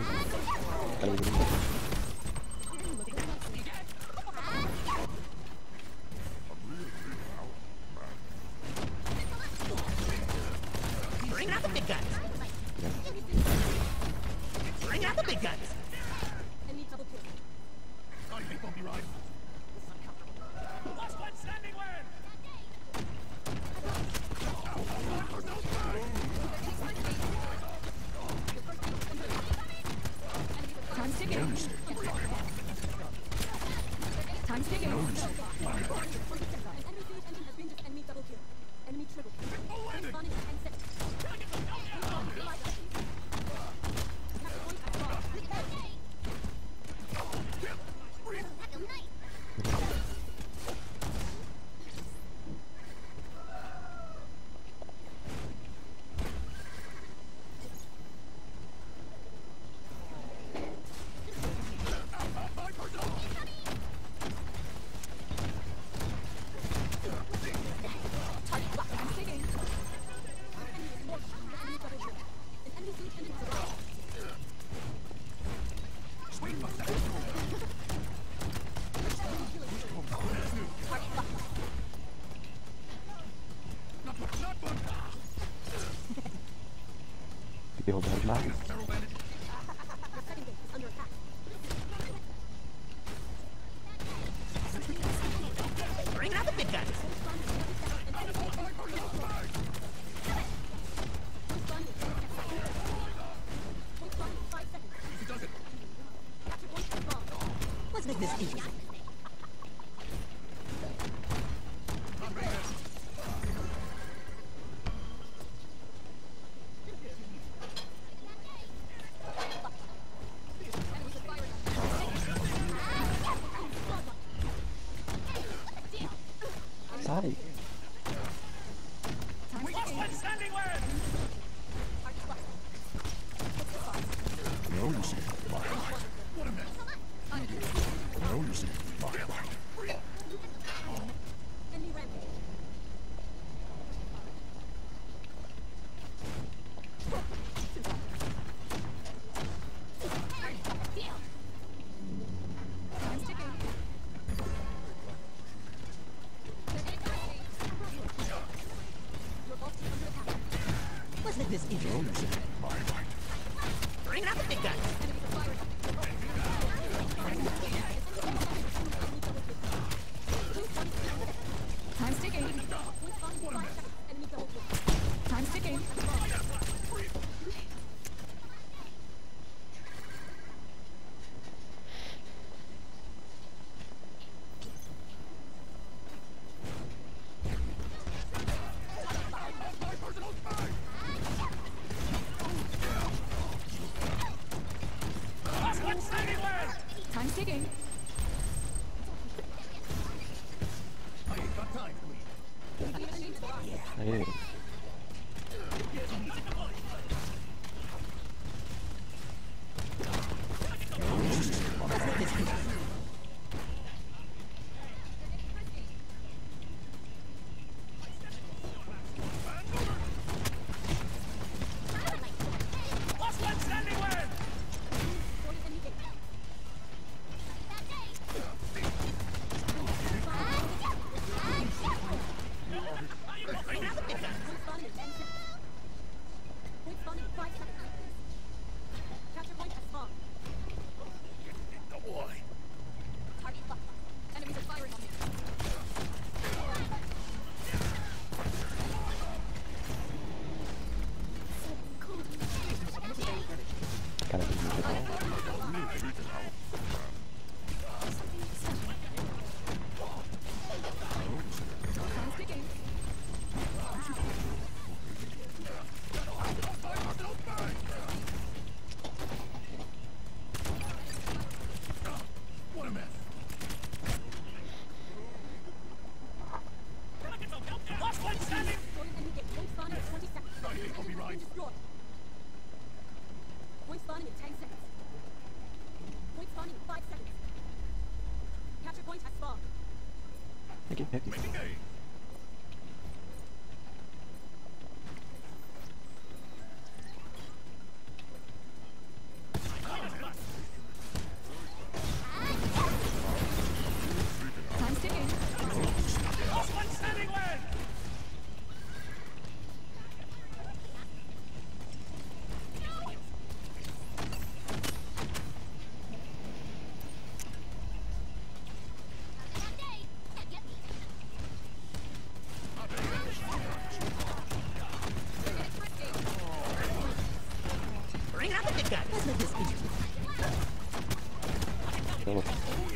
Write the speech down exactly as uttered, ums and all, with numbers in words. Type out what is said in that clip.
Kali ini. Bring out the big guns. Bring out the big guns. Enemy double kill. I think we'll be right. Last one standing where? Time's ticking. Time's ticking. Enemy double kill. Enemy triple kill. Fun in ten seconds. Yo, bad man. Bring out the big guns. Let's make this interesting. Sorry. Noticing my light. What a mess. Noticing my light. Enemy rampage. Time's ticking. Let's make this interesting. Noticing my light. Bring out the big guns. Time's ticking. Time's ticking. Time's ticking. Hey. Gotta be miserable. Time's ticking. What a mess. Last one standing. I think I'll be right. Point spawning in ten seconds. Point spawning in five seconds. Capture point has spawned. Thank you, thank you. Making A. Kill it.